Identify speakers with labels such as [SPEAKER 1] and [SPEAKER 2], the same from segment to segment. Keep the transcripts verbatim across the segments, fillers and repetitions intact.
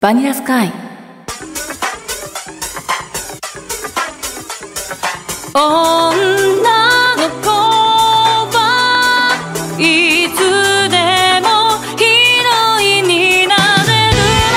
[SPEAKER 1] バニラスカイ。女の子はいつでもヒロインになれるな。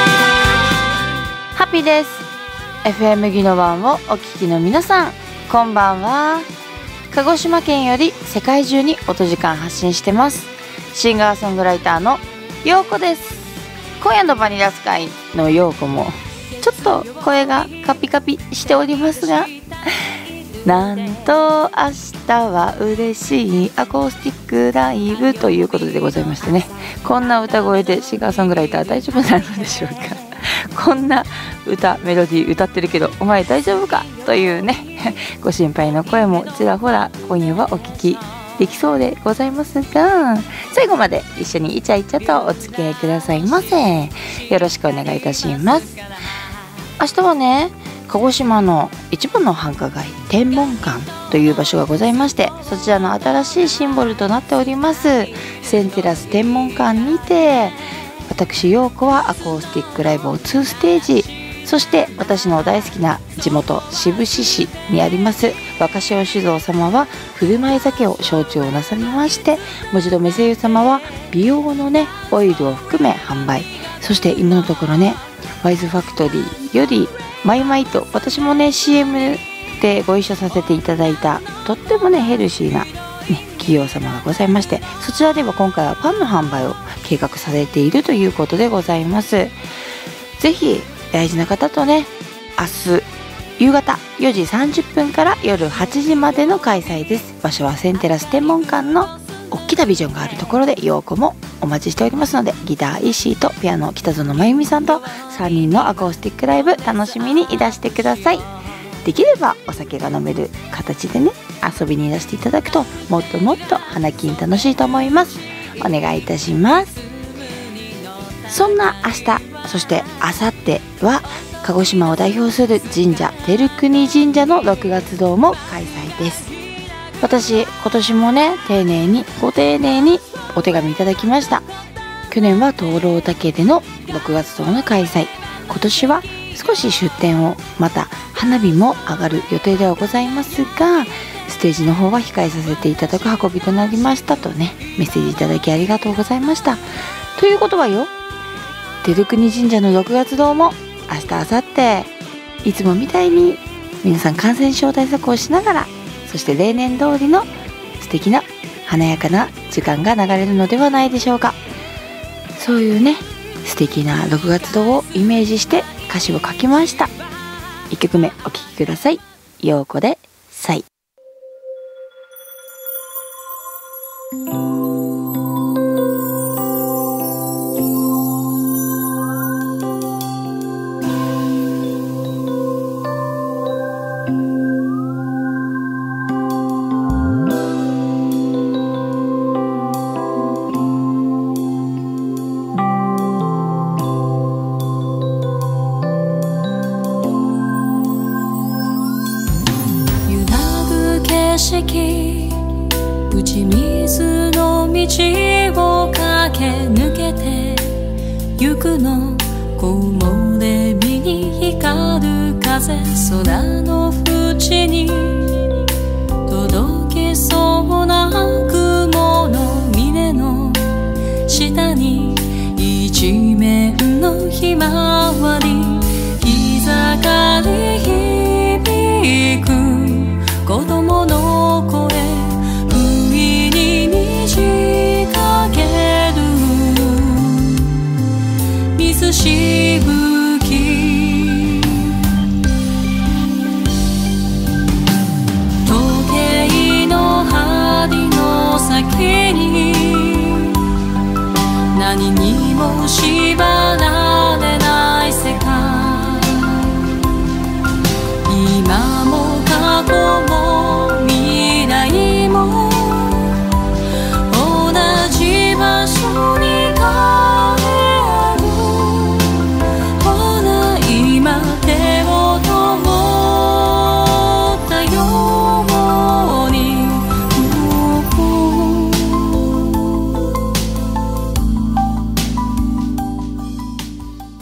[SPEAKER 1] ハッピーです。 エフエム ギノワンをお聞きの皆さん、こんばんは。鹿児島県より世界中に音時間発信してます、シンガーソングライターのようこです。今夜のバニラスカイのようこもちょっと声がカピカピしておりますが、なんと明日は嬉しいアコースティックライブということでございましてね、こんな歌声でシンガーソングライター大丈夫なのでしょうか。こんな歌メロディー歌ってるけどお前大丈夫かというねご心配の声もちらほら今夜はお聞きできそうでございますが、最後まで一緒にイチャイチャとお付き合いくださいませ。よろしくお願いいたします。明日はね、鹿児島の一番の繁華街天文館という場所がございまして、そちらの新しいシンボルとなっておりますセンテラス天文館にて、私陽子はアコースティックライブをにステージ、そして私の大好きな地元志布志市にあります若潮酒造様は振る舞い酒を焼酎をなさりまして、もちろん目声優様は美容のねオイルを含め販売、そして今のところねワイズファクトリーよりマイマイと、私もね シーエム でご一緒させていただいたとってもねヘルシーな、ね、企業様がございまして、そちらでは今回はパンの販売を計画されているということでございます。ぜひ大事な方とね、明日夕方よじさんじゅっぷんから夜はちじまでの開催です。場所はセンテラス天文館の大きなビジョンがあるところで、ようこもお待ちしておりますので、ギター石井とピアノ北園真由美さんとさんにんのアコースティックライブ楽しみにいらしてください。できればお酒が飲める形でね遊びにいらしていただくと、もっともっと花金楽しいと思います。お願いいたします。そんな明日、そして明後日は鹿児島を代表する神社照国神社のろくがつ堂も開催です。私今年もね丁寧にご丁寧にお手紙いただきました。去年は灯籠岳でのろくがつ堂の開催、今年は少し出店を、また花火も上がる予定ではございますが、ステージの方は控えさせていただく運びとなりましたとね、メッセージいただきありがとうございました。ということはよ、照国神社のろくがつ堂も明日明後日いつもみたいに皆さん感染症対策をしながら、そして例年通りの素敵な華やかな時間が流れるのではないでしょうか。そういうね素敵なろくがつ堂をイメージして歌詞を書きました。いっきょくめお聴きください。ようこでサイ。
[SPEAKER 2] 打ち水の道を駆け抜けてゆくの、木漏れ日に光る風、空の縁に届きそうな雲の峰の下に一面のひまわり、膝かり響く子供の声、不意に虹かける水しぶき、時計の針の先に何にも縛られない世界、今も過去も未来も同じ場所に帰る、ほら今手を取ったように、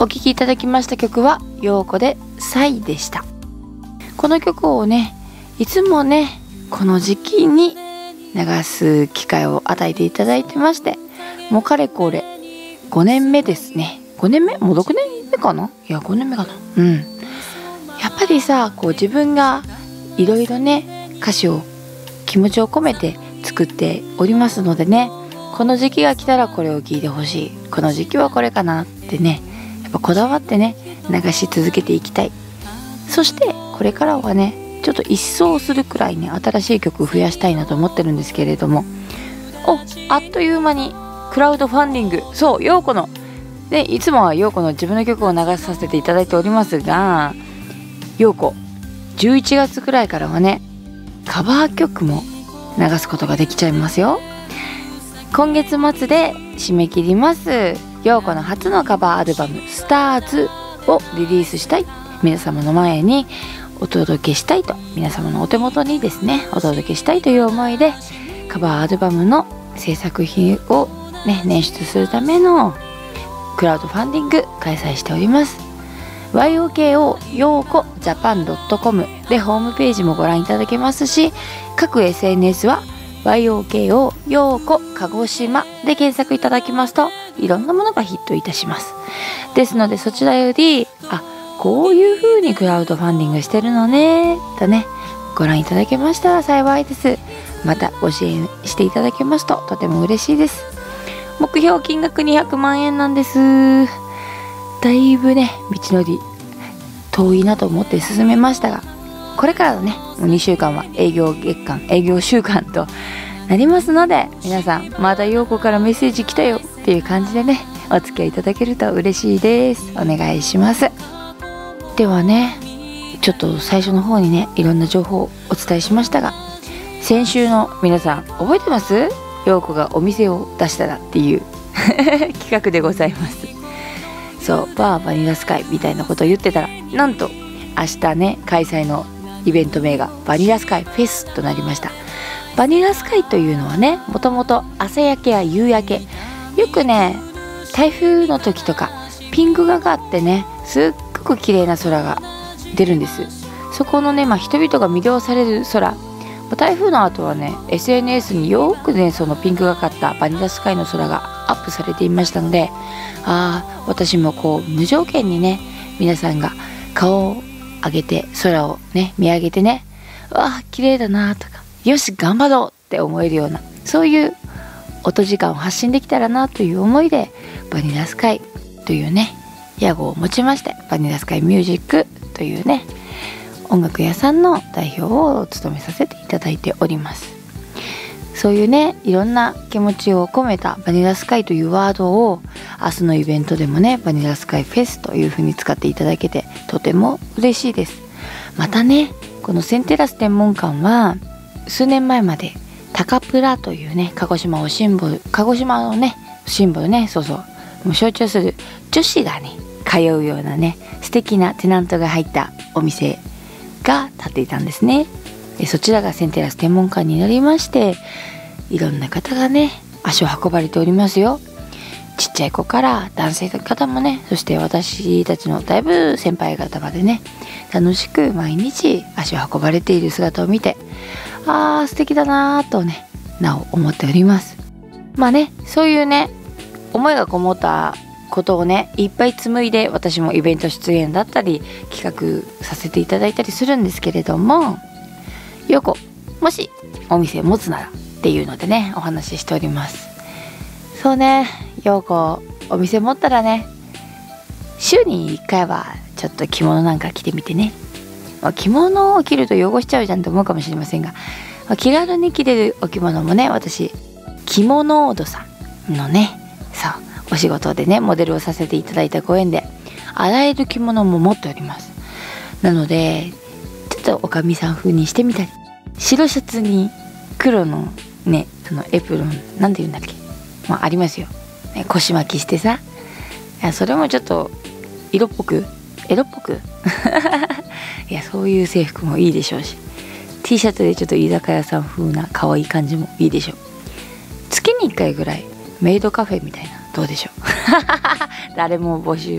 [SPEAKER 1] お聴きいただきました曲は陽子でサイでした。この曲をね、いつもねこの時期に流す機会を与えていただいてまして、もうかれこれごねんめですね。ごねんめもうろくねんめかな、いやごねんめかな。うんやっぱりさ、こう自分がいろいろね歌詞を気持ちを込めて作っておりますのでね、この時期が来たらこれを聴いてほしい、この時期はこれかなってね、やっぱこだわってね流し続けていきたい。そしてこれからはねちょっと一掃するくらいね新しい曲を増やしたいなと思ってるんですけれども、おあっという間にクラウドファンディング、そう陽子のでいつもは陽子の自分の曲を流させていただいておりますが、陽子じゅういちがつくらいからはねカバー曲も流すことができちゃいますよ。今月末で締め切ります陽子の初のカバーアルバムスターズをリリースしたい、皆様の前にお届けしたいと、皆様のお手元にですねお届けしたいという思いでカバーアルバムの制作費をね捻出するためのクラウドファンディング開催しております。 ワイオーケーオー 陽子ジャパン ドットコム でホームページもご覧いただけますし、各 エスエヌエス は ワイオーケーオー 陽子鹿児島で検索いただきますといろんなものがヒットいたします。ですのでそちらよりあこういう風にクラウドファンディングしてるのねとねご覧いただけましたら幸いです。またご支援していただけますととても嬉しいです。目標金額にひゃくまんえんなんです。だいぶね道のり遠いなと思って進めましたが、これからのねもうにしゅうかんは営業月間営業週間となりますので、皆さんまた陽子からメッセージ来たよっていう感じでねお付き合いいただけると嬉しいです。お願いします。ではねちょっと最初の方にねいろんな情報をお伝えしましたが、先週の皆さん覚えてます？陽子がお店を出したらっていう企画でございます。そうバーバニラスカイみたいなことを言ってたら、なんと明日ね開催のイベント名がバニラスカイフェスとなりました。バニラスカイというのはねもともと朝焼けや夕焼け、よくね台風の時とかピンクがかってねすっごく綺麗な空が出るんです。そこのね、まあ、人々が魅了される空、台風の後はね エスエヌエス によくねそのピンクがかったバニラスカイの空がアップされていましたので、ああ私もこう無条件にね皆さんが顔を上げて空をね見上げてね、わあ綺麗だなとか、よし頑張ろうって思えるような、そういう音時間を発信できたらなという思いでバニラスカイというね屋号を持ちまして、バニラスカイミュージックというね音楽屋さんの代表を務めさせていただいております。そういうねいろんな気持ちを込めたバニラスカイというワードを明日のイベントでもねバニラスカイフェスという風に使っていただけてとても嬉しいです。またねこのセンテラス天文館は数年前までタカプラというね鹿児島をシンボル、鹿児島のねシンボルね、そうそうもう象徴する女子がね通うようなね素敵なテナントが入ったお店が建っていたんですね。でそちらがセンテラス天文館になりまして、いろんな方がね足を運ばれておりますよ。ちっちゃい子から男性の方もね、そして私たちのだいぶ先輩方までね楽しく毎日足を運ばれている姿を見て、あー素敵だなーとねなお思っております。まあねそういうね思いがこもったことをねいっぱい紡いで私もイベント出演だったり企画させていただいたりするんですけれども、陽子もしお店持つならっていうのでねお話ししております。そうね陽子お店持ったらね週にいっかいはちょっと着物なんか着てみてね、まあ、着物を着ると汚しちゃうじゃんと思うかもしれませんが、まあ、気軽に着れるお着物もね私着物オードさんのねそうお仕事でねモデルをさせていただいたご縁であらゆる着物も持っております。なのでちょっとおかみさん風にしてみたり、白シャツに黒のねそのエプロンなんて言うんだっけ、まあありますよ、ね、腰巻きしてさ、いやそれもちょっと色っぽくエロっぽくいやそういう制服もいいでしょうし、 T シャツでちょっと居酒屋さん風な可愛い感じもいいでしょう。月にいっかいぐらいメイドカフェみたいなどうでしょう誰も募集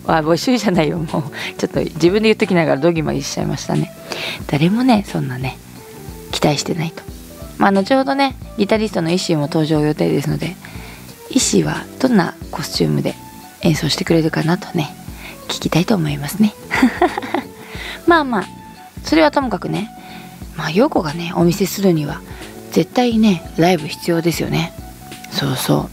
[SPEAKER 1] あ募集じゃないよ、もうちょっと自分で言っときながらドギマギしちゃいましたね。誰もねそんなね期待してないと。まあ後ほどねギタリストの石井も登場予定ですので、石井はどんなコスチュームで演奏してくれるかなとね聞きたいと思いますね。まあまあそれはともかくね、まあ陽子がねお見せするには絶対ねライブ必要ですよね。そうそう、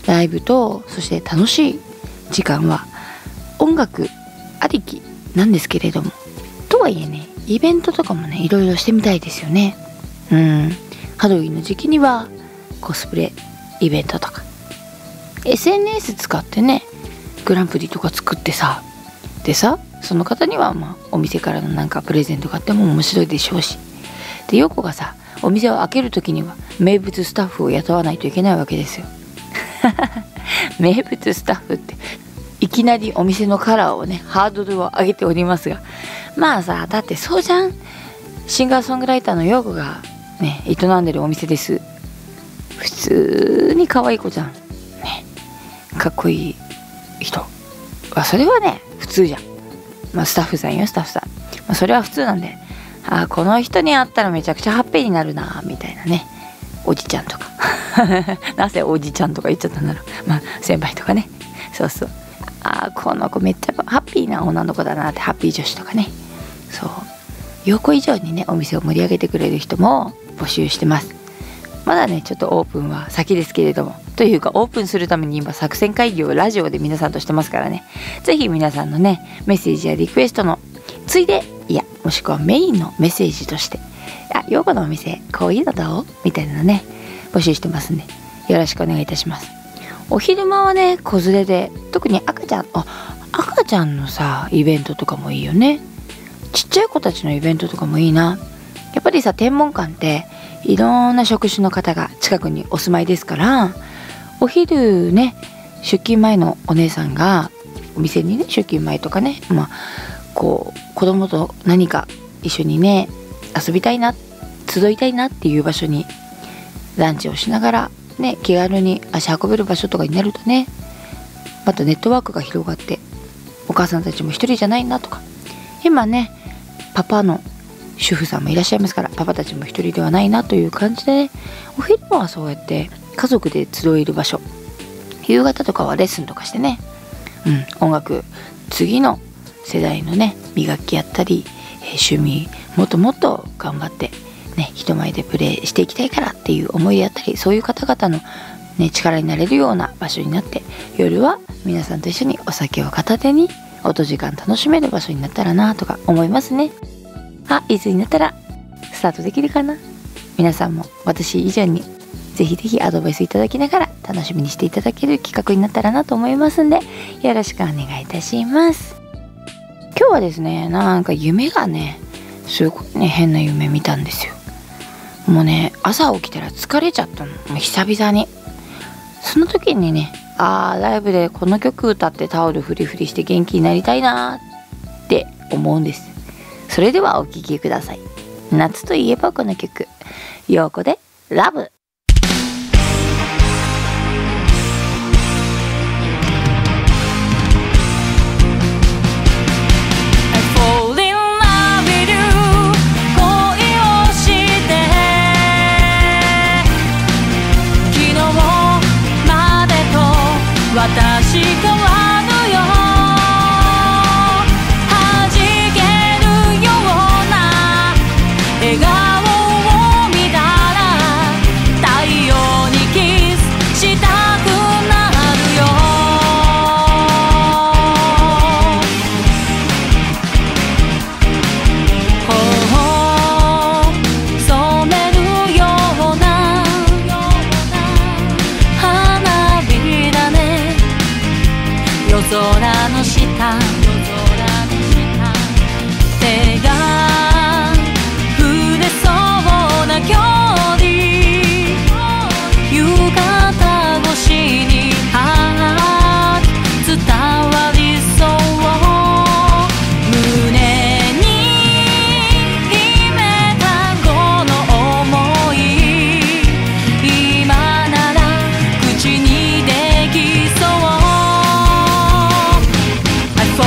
[SPEAKER 1] ライブとそして楽しい時間は音楽ありきなんですけれども、とはいえねイベントとかもねいろいろしてみたいですよね。うん、ハロウィンの時期にはコスプレイベントとか エスエヌエス 使ってねグランプリとか作ってさ、でさその方にはまあお店からのなんかプレゼント買っても面白いでしょうし、で陽子がさお店を開ける時には名物スタッフを雇わないといけないわけですよ。名物スタッフっていきなりお店のカラーをねハードルを上げておりますが、まあさだってそうじゃん、シンガーソングライターの陽子がね営んでるお店です。普通に可愛い子じゃんね、かっこいい人はそれはね普通じゃん。まあスタッフさんよスタッフさん、まあ、それは普通なんで、あこの人に会ったらめちゃくちゃハッピーになるなみたいなね、おじちゃんとかなぜおじちゃんとか言っちゃったんだろう、まあ先輩とかね、そうそう、あこの子めっちゃハッピーな女の子だなって、ハッピー女子とかね、そう陽子以上にねお店を盛り上げてくれる人も募集してます。まだねちょっとオープンは先ですけれども、というかオープンするために今作戦会議をラジオで皆さんとしてますからね、ぜひ皆さんのねメッセージやリクエストのついで、いやもしくはメインのメッセージとして、あ陽子のお店こういうのどうみたいなのね募集してますんでよろしくお願いいたします。お昼間はね子連れで、特に赤ちゃん、あ赤ちゃんのさイベントとかもいいよね。ちっちゃい子たちのイベントとかもいいな。やっぱりさ天文館っていろんな職種の方が近くにお住まいですから、お昼ね出勤前のお姉さんがお店にね出勤前とかね、まあこう子供と何か一緒にね遊びたいな、集いたいなっていう場所にランチをしながらね気軽に足運べる場所とかになるとね、またネットワークが広がってお母さんたちも一人じゃないなとか、今ねパパの主婦さんもいらっしゃいますから、パパたちも一人ではないなという感じでね、お昼間はそうやって家族で集える場所、夕方とかはレッスンとかしてね、うん、音楽次の世代のね磨きやったり、えー、趣味もっともっと頑張ってね人前でプレイしていきたいからっていう思いであったり、そういう方々のね力になれるような場所になって、夜は皆さんと一緒にお酒を片手に音時間楽しめる場所になったらなとか思いますね。あ、いつになったらスタートできるかな。皆さんも私以上にぜひぜひアドバイスいただきながら楽しみにしていただける企画になったらなと思いますんで、よろしくお願いいたします。今日はですね、なんか夢がねすごいね変な夢見たんですよ。もうね朝起きたら疲れちゃったの、もう久々に。その時にね、あーライブでこの曲歌ってタオルフリフリして元気になりたいなって思うんです。それではお聴きください。夏といえばこの曲、陽子でラブ。
[SPEAKER 2] 私変わるよ、弾けるような笑顔を見たら太陽にキスしたくなるよ。頬を染めるような花火だね、夜空の下、手が触れそうな距離、浴衣越しにあ伝わりそう、胸に秘めたこの想い、今なら口にできそう。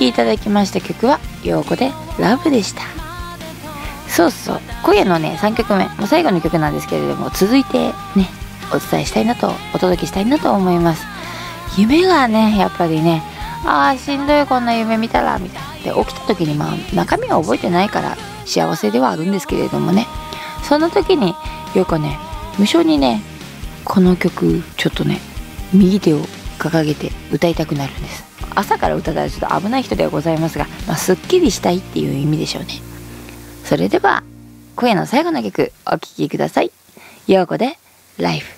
[SPEAKER 1] きいただきました曲は陽子でラブでした。そうそう、今夜のねさんきょくめ、もう最後の曲なんですけれども、続いてねお伝えしたいなと、お届けしたいなと思います。夢がねやっぱりね、あーしんどいこんな夢見たらみたいなで、起きた時にまあ中身は覚えてないから幸せではあるんですけれどもね、その時によくね無性にねこの曲ちょっとね右手を掲げて歌いたくなるんです。朝から歌ったらちょっと危ない人ではございますが、まあ、すっきりしたいっていう意味でしょうね。それでは今夜の最後の曲お聴きください。陽子でライフ。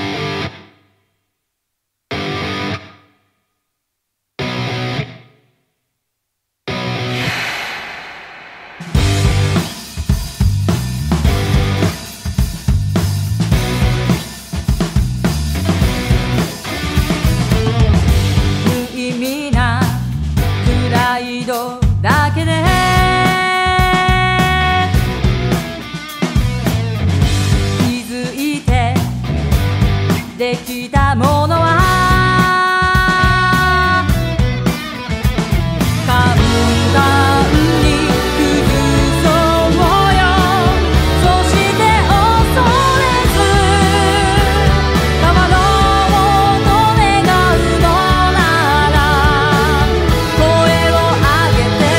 [SPEAKER 2] だけで気づいてできたものは簡単に崩そうよ。そして恐れず川の音願うのなら声を上げて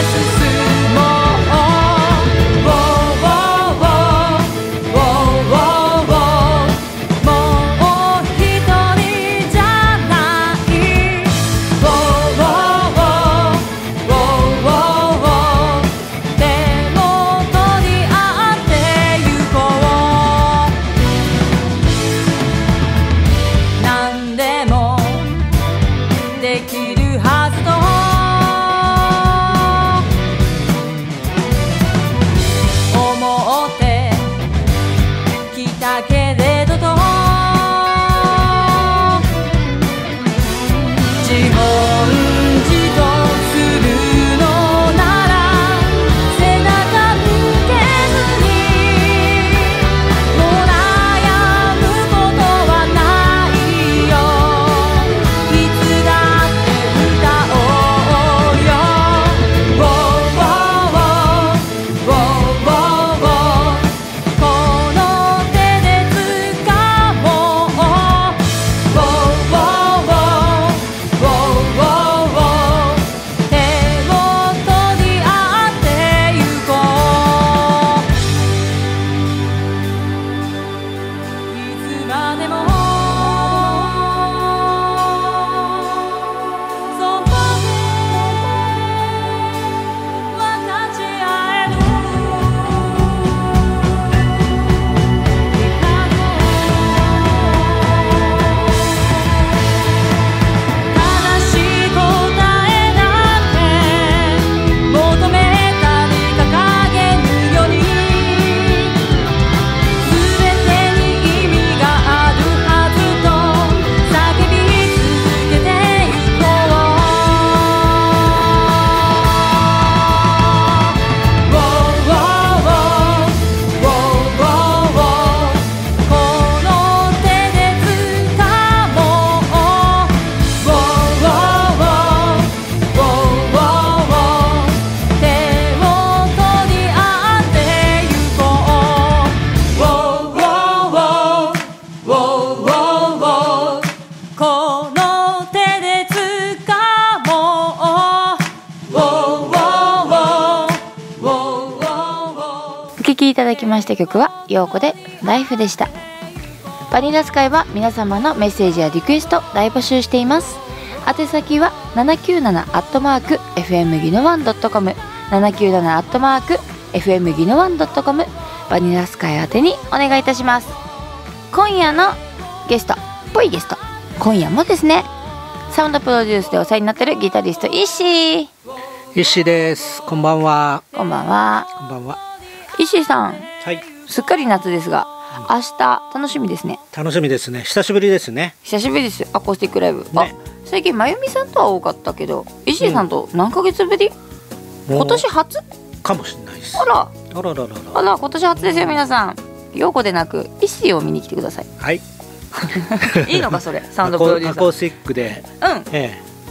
[SPEAKER 1] きいただきました曲は陽子でライフでした。バニラスカイは皆様のメッセージやリクエスト大募集しています。宛先はななきゅうななアットマーク エフエム ギノワン ドットコム ななきゅうななアットマーク エフエム ギノワン ドットコム バニラスカイ宛てにお願いいたします。今夜のゲストっぽいゲスト、今夜もですねサウンドプロデュースでお世話になってるギタリスト石井
[SPEAKER 3] 石井です。こんばんは。
[SPEAKER 1] こんばんは。
[SPEAKER 3] こんばんは。
[SPEAKER 1] 石井さん、
[SPEAKER 3] はい、
[SPEAKER 1] すっかり夏ですが、うん、明日楽しみですね。
[SPEAKER 3] 楽しみですね。久しぶりですね。
[SPEAKER 1] 久しぶりです。アコースティックライブ、ね、あ最近まゆみさんとは多かったけど石井さんと何ヶ月ぶり、うん、今年初
[SPEAKER 3] かもしれないです。
[SPEAKER 1] あら
[SPEAKER 3] あらららら
[SPEAKER 1] あら、今年初ですよ。皆さん陽子でなく石井を見に来てください。
[SPEAKER 3] はい
[SPEAKER 1] いいのかそれサウンドプロデューサー
[SPEAKER 3] アコースティックで、
[SPEAKER 1] うん、
[SPEAKER 3] ええ、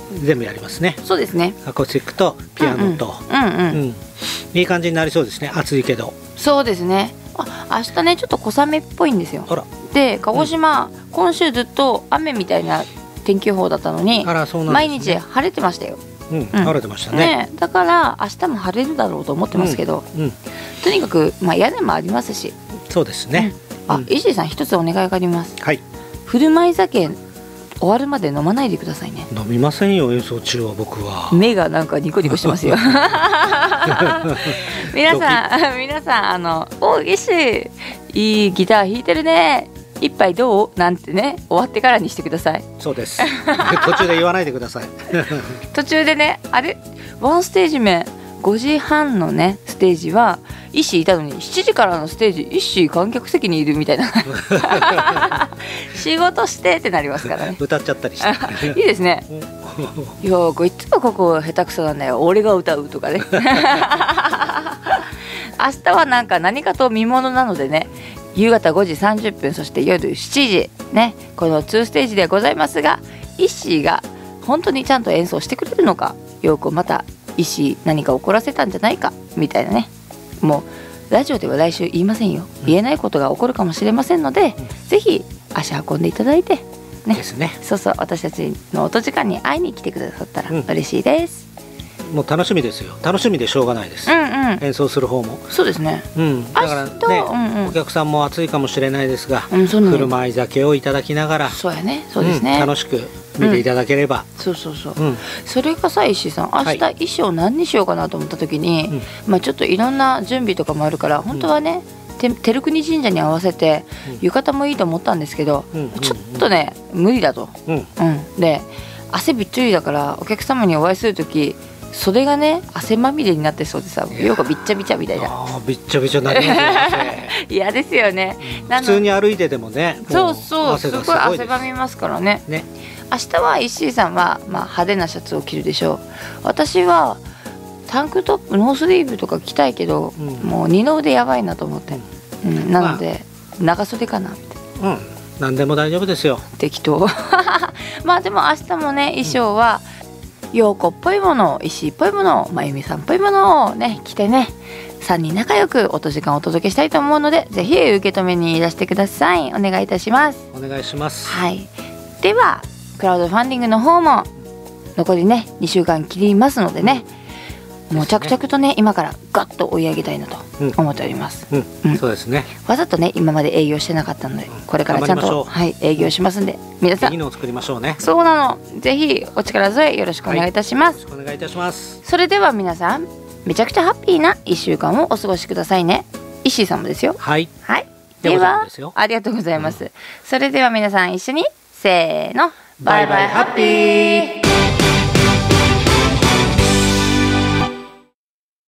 [SPEAKER 3] 全部やりますね。
[SPEAKER 1] そうですね。
[SPEAKER 3] アコースティックとピアノと、
[SPEAKER 1] うんうん、うんうん
[SPEAKER 3] うん、いい感じになりそうですね。暑いけど。
[SPEAKER 1] そうですね。あ、明日ねちょっと小雨っぽいんですよ。
[SPEAKER 3] あら。
[SPEAKER 1] で鹿児島、うん、今週ずっと雨みたいな天気予報だったのに、
[SPEAKER 3] あら、そうなん
[SPEAKER 1] 毎
[SPEAKER 3] ですね。
[SPEAKER 1] 日晴れてましたよ。
[SPEAKER 3] うん、
[SPEAKER 1] うん、
[SPEAKER 3] 晴れてましたね。
[SPEAKER 1] ね、だから明日も晴れるだろうと思ってますけど、
[SPEAKER 3] うんうん、
[SPEAKER 1] とにかく、まあ、屋根もありますし。
[SPEAKER 3] そうですね。
[SPEAKER 1] うん、あ、石井さん一つお願いがあります。
[SPEAKER 3] はい。
[SPEAKER 1] 振る舞い酒終わるまで飲まないでくださいね。
[SPEAKER 3] 飲みませんよ、演奏中は。僕は
[SPEAKER 1] 目がなんかニコニコしてますよ。皆さん皆さん、あのお石井いいギター弾いてるね、一杯どうなんてね、終わってからにしてください。
[SPEAKER 3] そうです。途中で言わないでください。
[SPEAKER 1] 途中でね、あれワンステージ目ごじはんのねステージは石井いたのに、しちじからのステージ石井観客席にいるみたいな。仕事してってなりますからね。
[SPEAKER 3] 歌っちゃったりして。
[SPEAKER 1] いいですね。いやこいつもここ下手くそなんだよ、俺が歌うとかね。明日はなんか何かと見ものなのでね、夕方ごじさんじゅっぷん、そして夜しちじね、このにステージでございますが、石井が本当にちゃんと演奏してくれるのか、よくまた石井何か怒らせたんじゃないかみたいなね、もうラジオでは来週言いませんよ、言えないことが起こるかもしれませんので、うん、ぜひ足運んでいただいてね、
[SPEAKER 3] ですね。
[SPEAKER 1] そうそう、私たちの音時間に会いに来てくださったら嬉しいです。
[SPEAKER 3] うん、もう楽しみですよ。楽しみでしょうがないです。うんうん、演奏する方も。
[SPEAKER 1] そうですね。
[SPEAKER 3] うん、だからね、うんうん、お客さんも暑いかもしれないですが、うん、振る舞い酒をいただきながら、
[SPEAKER 1] そうやね、そうですね、
[SPEAKER 3] うん、楽しく見ていただければ。
[SPEAKER 1] うん、そうそうそう。うん、それがさ、石井さん、明日衣装何にしようかなと思った時に、はい、まあちょっといろんな準備とかもあるから、本当はね。うん、照国神社に合わせて浴衣もいいと思ったんですけど、うん、ちょっとね無理だと、うんうん、で汗びっちょりだからお客様にお会いする時袖がね汗まみれになってそうでさ、よくびっちゃびちゃみたいな。
[SPEAKER 3] あびっちゃびちゃになりますよね。
[SPEAKER 1] 嫌ですよね、
[SPEAKER 3] うん、普通に歩いてでもね、
[SPEAKER 1] そうそうすごい汗ばみますからね。ね、明日は石井さんは、まあ、派手なシャツを着るでしょう。私はタンクトップノースリーブとか着たいけど、うん、もう二の腕やばいなと思って、うん、なので、まあ、長袖かなみたいな。うん、
[SPEAKER 3] 何でも大丈夫ですよ。
[SPEAKER 1] 適当。まあでも明日もね衣装は陽子っぽいもの、石井っぽいもの、まゆみさんっぽいものをね着てね、さんにん仲良く音時間をお届けしたいと思うので、ぜひ受け止めにいらしてください。お願いいたします。
[SPEAKER 3] お願いします。
[SPEAKER 1] はい。ではクラウドファンディングの方も残りねにしゅうかん切りますのでね。もう着々とね今からガッと追い上げたいなと思っております。
[SPEAKER 3] うんうんうん、そうですね。
[SPEAKER 1] わざとね今まで営業してなかったので、これからちゃんと、はい、営業しますんで、皆さん
[SPEAKER 3] いいのを作りましょうね。
[SPEAKER 1] そうなの。ぜひお力添えよろしくお願いいたします。
[SPEAKER 3] はい、よろしくお願いいたします。
[SPEAKER 1] それでは皆さんめちゃくちゃハッピーないっしゅうかんをお過ごしくださいね。石井さんもですよ。
[SPEAKER 3] はい
[SPEAKER 1] はい。ではありがとうございます。うん、それでは皆さん一緒にせーの、バイバイハッピー。